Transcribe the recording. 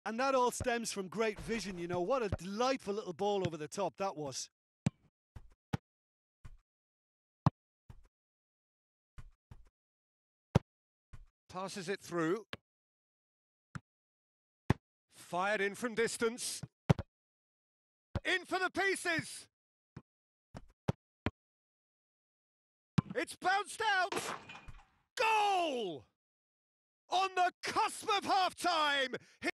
And that all stems from great vision, you know. What a delightful little ball over the top that was. Passes it through. Fired in from distance. In for the pieces! It's bounced out! Goal! On the cusp of half-time!